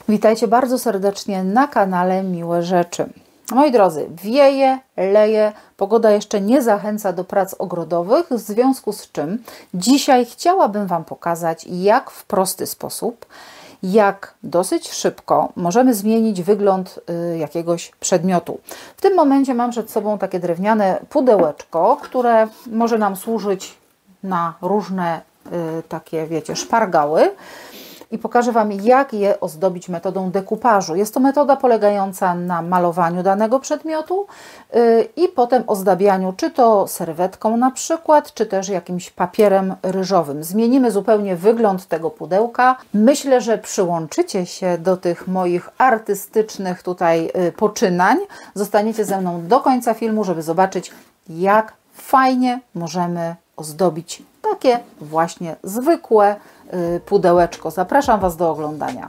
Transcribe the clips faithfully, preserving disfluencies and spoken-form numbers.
Witajcie bardzo serdecznie na kanale Miłe Rzeczy. Moi drodzy, wieje, leje, pogoda jeszcze nie zachęca do prac ogrodowych, w związku z czym dzisiaj chciałabym Wam pokazać, jak w prosty sposób, jak dosyć szybko możemy zmienić wygląd y, jakiegoś przedmiotu. W tym momencie mam przed sobą takie drewniane pudełeczko, które może nam służyć na różne y, takie, wiecie, szpargały. I pokażę Wam, jak je ozdobić metodą dekupażu. Jest to metoda polegająca na malowaniu danego przedmiotu yy, i potem ozdabianiu, czy to serwetką na przykład, czy też jakimś papierem ryżowym. Zmienimy zupełnie wygląd tego pudełka. Myślę, że przyłączycie się do tych moich artystycznych tutaj yy, poczynań. Zostaniecie ze mną do końca filmu, żeby zobaczyć, jak fajnie możemy ozdobić takie właśnie zwykłe pudełeczko. Zapraszam Was do oglądania.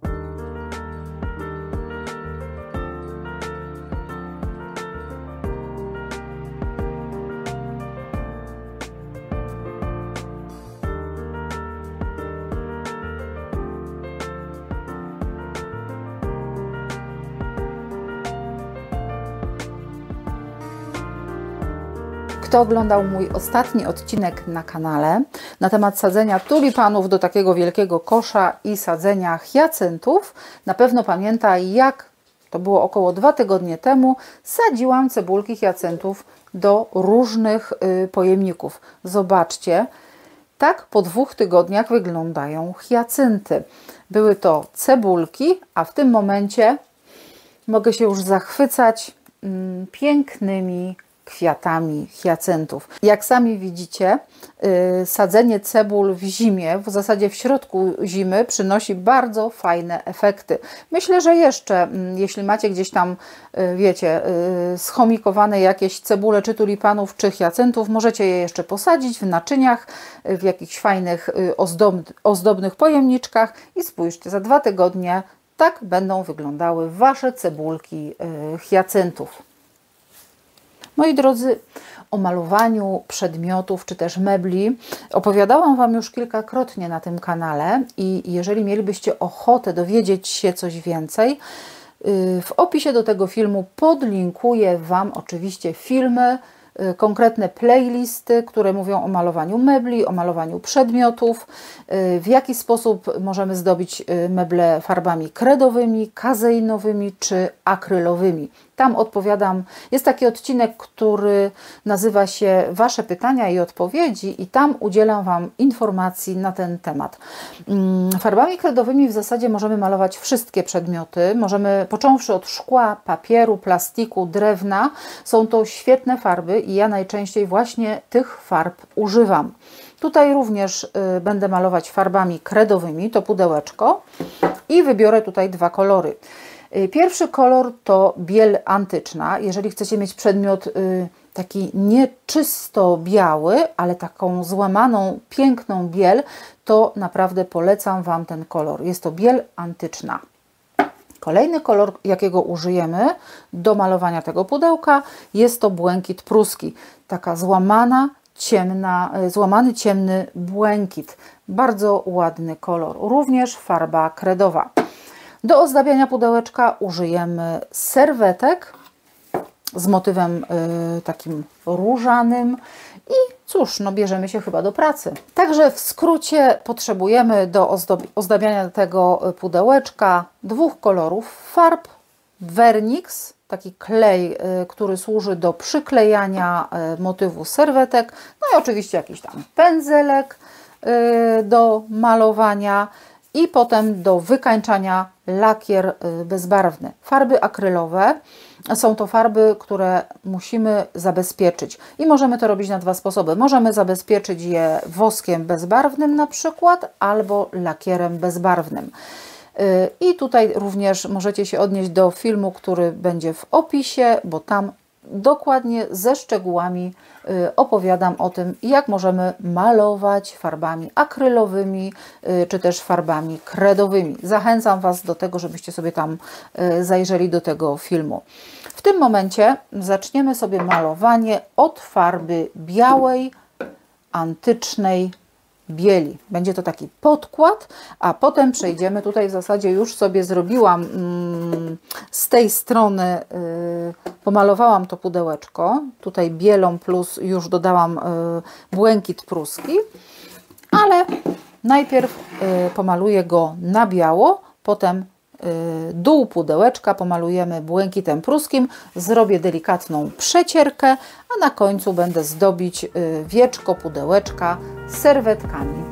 Kto oglądał mój ostatni odcinek na kanale na temat sadzenia tulipanów do takiego wielkiego kosza i sadzenia hiacyntów, na pewno pamięta, jak to było około dwa tygodnie temu, sadziłam cebulki hiacyntów do różnych y, pojemników. Zobaczcie, tak po dwóch tygodniach wyglądają hiacynty. Były to cebulki, a w tym momencie mogę się już zachwycać mm, pięknymi kwiatami hiacyntów. Jak sami widzicie, yy, sadzenie cebul w zimie, w zasadzie w środku zimy, przynosi bardzo fajne efekty. Myślę, że jeszcze, yy, jeśli macie gdzieś tam, yy, wiecie, yy, schomikowane jakieś cebule, czy tulipanów, czy hiacyntów, możecie je jeszcze posadzić w naczyniach, yy, w jakichś fajnych, yy, ozdob, ozdobnych pojemniczkach i spójrzcie, za dwa tygodnie tak będą wyglądały Wasze cebulki yy, hiacyntów. Moi drodzy, o malowaniu przedmiotów czy też mebli opowiadałam Wam już kilkakrotnie na tym kanale i jeżeli mielibyście ochotę dowiedzieć się coś więcej, w opisie do tego filmu podlinkuję Wam oczywiście filmy, konkretne playlisty, które mówią o malowaniu mebli, o malowaniu przedmiotów, w jaki sposób możemy zdobić meble farbami kredowymi, kazeinowymi czy akrylowymi. Tam odpowiadam, jest taki odcinek, który nazywa się Wasze pytania i odpowiedzi i tam udzielam Wam informacji na ten temat. Farbami kredowymi w zasadzie możemy malować wszystkie przedmioty, możemy, począwszy od szkła, papieru, plastiku, drewna, są to świetne farby i ja najczęściej właśnie tych farb używam. Tutaj również y, będę malować farbami kredowymi, to pudełeczko i wybiorę tutaj dwa kolory. Pierwszy kolor to biel antyczna. Jeżeli chcecie mieć przedmiot y, taki nie czysto biały, ale taką złamaną, piękną biel, to naprawdę polecam Wam ten kolor. Jest to biel antyczna. Kolejny kolor, jakiego użyjemy do malowania tego pudełka, jest to błękit pruski. Taka złamana, ciemna, złamany ciemny błękit. Bardzo ładny kolor. Również farba kredowa. Do ozdabiania pudełeczka użyjemy serwetek z motywem y, takim różanym i cóż, no bierzemy się chyba do pracy. Także w skrócie potrzebujemy do ozdabiania tego pudełeczka dwóch kolorów farb, Vernix, taki klej, y, który służy do przyklejania y, motywu serwetek, no i oczywiście jakiś tam pędzelek y, do malowania, i potem do wykańczania lakier bezbarwny. Farby akrylowe są to farby, które musimy zabezpieczyć i możemy to robić na dwa sposoby. Możemy zabezpieczyć je woskiem bezbarwnym na przykład albo lakierem bezbarwnym. I tutaj również możecie się odnieść do filmu, który będzie w opisie, bo tam dokładnie ze szczegółami opowiadam o tym, jak możemy malować farbami akrylowymi, czy też farbami kredowymi. Zachęcam Was do tego, żebyście sobie tam zajrzeli do tego filmu. W tym momencie zaczniemy sobie malowanie od farby białej, antycznej bieli. Będzie to taki podkład, a potem przejdziemy, tutaj w zasadzie już sobie zrobiłam mm, z tej strony, y, pomalowałam to pudełeczko, tutaj bielą plus już dodałam y, błękit pruski, ale najpierw y, pomaluję go na biało, potem dół pudełeczka pomalujemy błękitem pruskim, zrobię delikatną przecierkę, a na końcu będę zdobić wieczko pudełeczka serwetkami.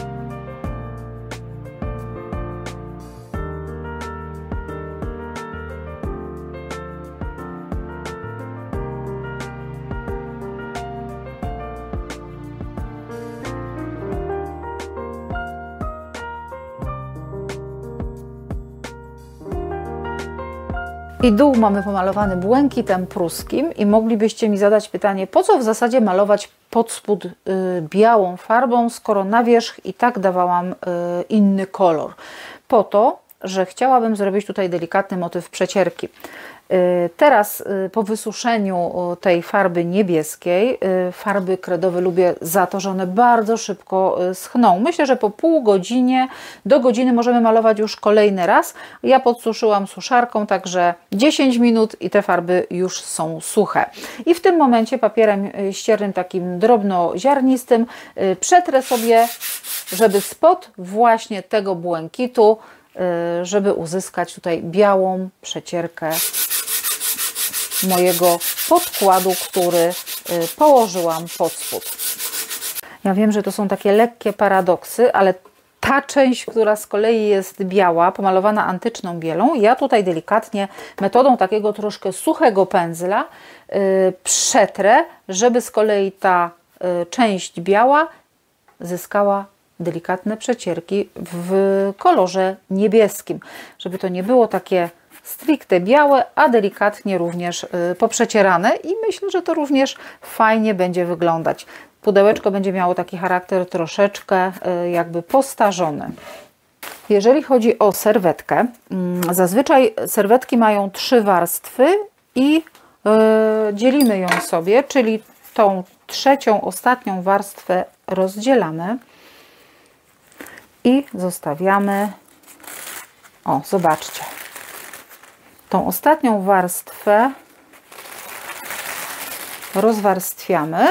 I dół mamy pomalowany błękitem pruskim i moglibyście mi zadać pytanie, po co w zasadzie malować pod spód y, białą farbą, skoro na wierzch i tak dawałam y, inny kolor. Po to, że chciałabym zrobić tutaj delikatny motyw przecierki. Teraz po wysuszeniu tej farby niebieskiej, farby kredowe lubię za to, że one bardzo szybko schną. Myślę, że po pół godzinie do godziny możemy malować już kolejny raz. Ja podsuszyłam suszarką, także dziesięć minut i te farby już są suche. I w tym momencie papierem ściernym takim drobnoziarnistym przetrę sobie, żeby spod właśnie tego błękitu, żeby uzyskać tutaj białą przecierkę mojego podkładu, który położyłam pod spód. Ja wiem, że to są takie lekkie paradoksy, ale ta część, która z kolei jest biała, pomalowana antyczną bielą, ja tutaj delikatnie metodą takiego troszkę suchego pędzla yy, przetrę, żeby z kolei ta yy, część biała zyskała delikatne przecierki w kolorze niebieskim, żeby to nie było takie stricte białe, a delikatnie również poprzecierane i myślę, że to również fajnie będzie wyglądać. Pudełeczko będzie miało taki charakter troszeczkę jakby postarzony. Jeżeli chodzi o serwetkę, zazwyczaj serwetki mają trzy warstwy i dzielimy ją sobie, czyli tą trzecią, ostatnią warstwę rozdzielamy i zostawiamy, o zobaczcie, tą ostatnią warstwę rozwarstwiamy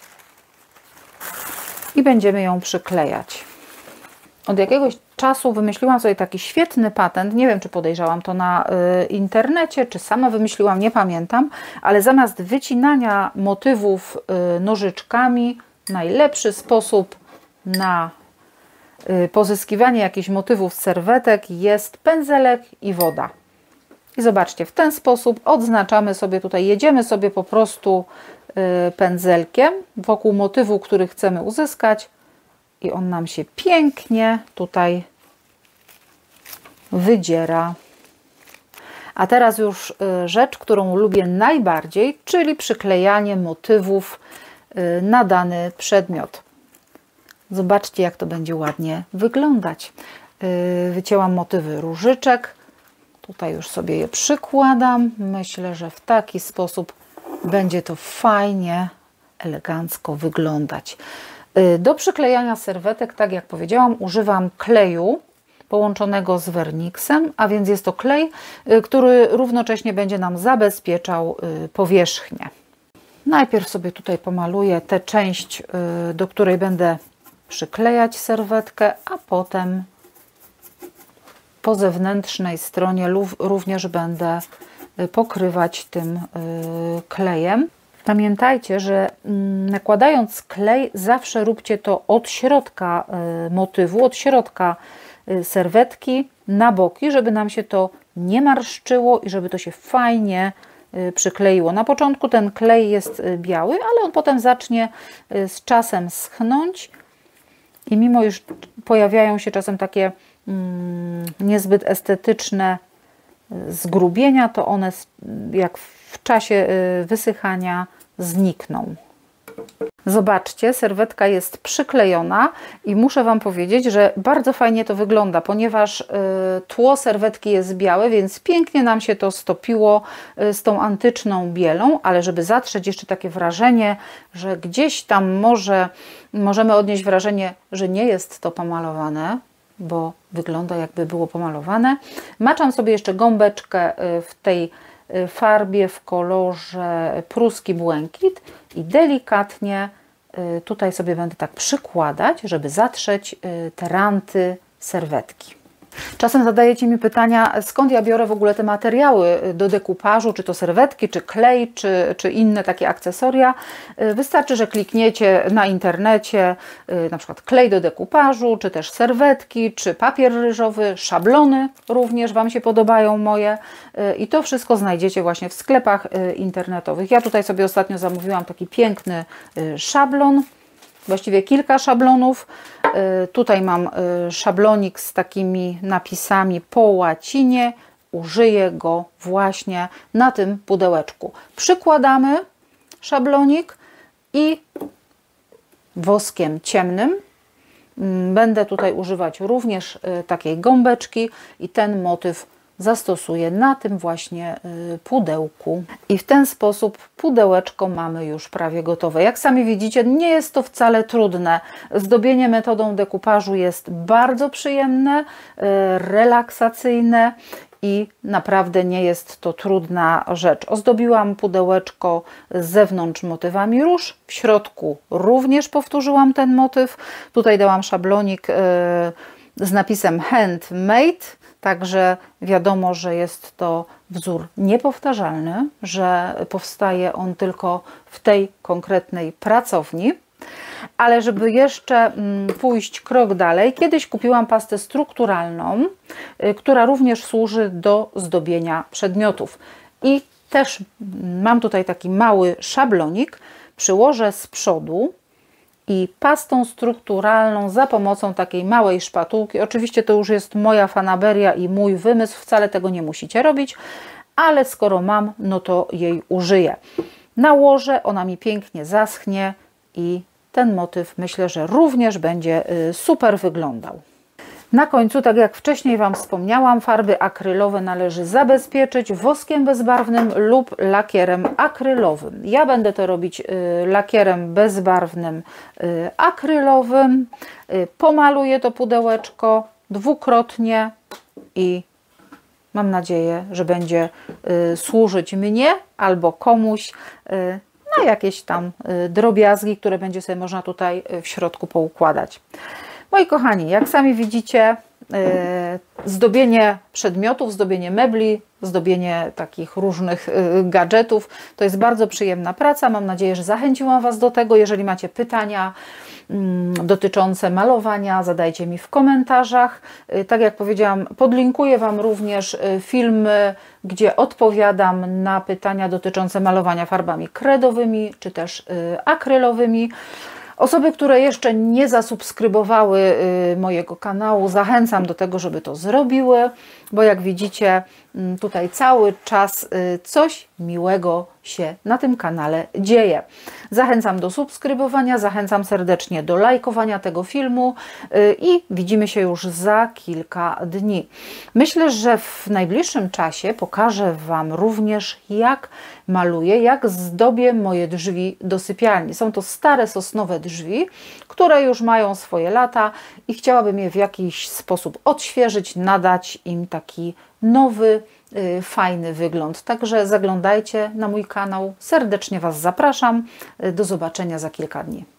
i będziemy ją przyklejać. Od jakiegoś czasu wymyśliłam sobie taki świetny patent, nie wiem, czy podejrzałam to na y, internecie, czy sama wymyśliłam, nie pamiętam, ale zamiast wycinania motywów y, nożyczkami, najlepszy sposób na y, pozyskiwanie jakichś motywów z serwetek jest pędzelek i woda. I zobaczcie, w ten sposób odznaczamy sobie tutaj, jedziemy sobie po prostu y, pędzelkiem wokół motywu, który chcemy uzyskać i on nam się pięknie tutaj wydziera. A teraz już y, rzecz, którą lubię najbardziej, czyli przyklejanie motywów y, na dany przedmiot. Zobaczcie, jak to będzie ładnie wyglądać. Y, wycięłam motywy różyczek. Tutaj już sobie je przykładam. Myślę, że w taki sposób będzie to fajnie, elegancko wyglądać. Do przyklejania serwetek, tak jak powiedziałam, używam kleju połączonego z werniksem, a więc jest to klej, który równocześnie będzie nam zabezpieczał powierzchnię. Najpierw sobie tutaj pomaluję tę część, do której będę przyklejać serwetkę, a potem po zewnętrznej stronie również będę pokrywać tym klejem. Pamiętajcie, że nakładając klej zawsze róbcie to od środka motywu, od środka serwetki na boki, żeby nam się to nie marszczyło i żeby to się fajnie przykleiło. Na początku ten klej jest biały, ale on potem zacznie z czasem schnąć i mimo iż pojawiają się czasem takie niezbyt estetyczne zgrubienia, to one jak w czasie wysychania znikną. Zobaczcie, serwetka jest przyklejona i muszę Wam powiedzieć, że bardzo fajnie to wygląda, ponieważ y, tło serwetki jest białe, więc pięknie nam się to stopiło y, z tą antyczną bielą, ale żeby zatrzeć jeszcze takie wrażenie, że gdzieś tam może możemy odnieść wrażenie, że nie jest to pomalowane, bo wygląda jakby było pomalowane. Maczam sobie jeszcze gąbeczkę y, w tej farbie w kolorze pruski błękit i delikatnie tutaj sobie będę tak przykładać, żeby zatrzeć te ranty serwetki. Czasem zadajecie mi pytania, skąd ja biorę w ogóle te materiały do dekupażu, czy to serwetki, czy klej, czy, czy inne takie akcesoria. Wystarczy, że klikniecie na internecie na przykład klej do dekupażu, czy też serwetki, czy papier ryżowy, szablony również Wam się podobają moje i to wszystko znajdziecie właśnie w sklepach internetowych. Ja tutaj sobie ostatnio zamówiłam taki piękny szablon, właściwie kilka szablonów. Tutaj mam szablonik z takimi napisami po łacinie. Użyję go właśnie na tym pudełeczku. Przykładamy szablonik i woskiem ciemnym będę tutaj używać również takiej gąbeczki i ten motyw zastosuję na tym właśnie pudełku. I w ten sposób pudełeczko mamy już prawie gotowe. Jak sami widzicie, nie jest to wcale trudne. Zdobienie metodą dekupażu jest bardzo przyjemne, relaksacyjne i naprawdę nie jest to trudna rzecz. Ozdobiłam pudełeczko z zewnątrz motywami róż, w środku również powtórzyłam ten motyw. Tutaj dałam szablonik z napisem handmade, także wiadomo, że jest to wzór niepowtarzalny, że powstaje on tylko w tej konkretnej pracowni. Ale żeby jeszcze pójść krok dalej, kiedyś kupiłam pastę strukturalną, która również służy do zdobienia przedmiotów. I też mam tutaj taki mały szablonik, przyłożę z przodu i pastą strukturalną za pomocą takiej małej szpatułki. Oczywiście to już jest moja fanaberia i mój wymysł, wcale tego nie musicie robić, ale skoro mam, no to jej użyję. Nałożę, ona mi pięknie zaschnie i ten motyw myślę, że również będzie super wyglądał. Na końcu, tak jak wcześniej Wam wspomniałam, farby akrylowe należy zabezpieczyć woskiem bezbarwnym lub lakierem akrylowym. Ja będę to robić lakierem bezbarwnym akrylowym. Pomaluję to pudełeczko dwukrotnie i mam nadzieję, że będzie służyć mnie albo komuś na jakieś tam drobiazgi, które będzie sobie można tutaj w środku poukładać. Moi kochani, jak sami widzicie, zdobienie przedmiotów, zdobienie mebli, zdobienie takich różnych gadżetów to jest bardzo przyjemna praca. Mam nadzieję, że zachęciłam Was do tego. Jeżeli macie pytania dotyczące malowania, zadajcie mi w komentarzach. Tak jak powiedziałam, podlinkuję Wam również filmy, gdzie odpowiadam na pytania dotyczące malowania farbami kredowymi czy też akrylowymi. Osoby, które jeszcze nie zasubskrybowały mojego kanału, zachęcam do tego, żeby to zrobiły, bo jak widzicie, tutaj cały czas coś miłego się na tym kanale dzieje. Zachęcam do subskrybowania, zachęcam serdecznie do lajkowania tego filmu i widzimy się już za kilka dni. Myślę, że w najbliższym czasie pokażę Wam również, jak maluję, jak zdobię moje drzwi do sypialni. Są to stare sosnowe drzwi, które już mają swoje lata i chciałabym je w jakiś sposób odświeżyć, nadać im taki nowy, fajny wygląd. Także zaglądajcie na mój kanał. Serdecznie Was zapraszam. Do zobaczenia za kilka dni.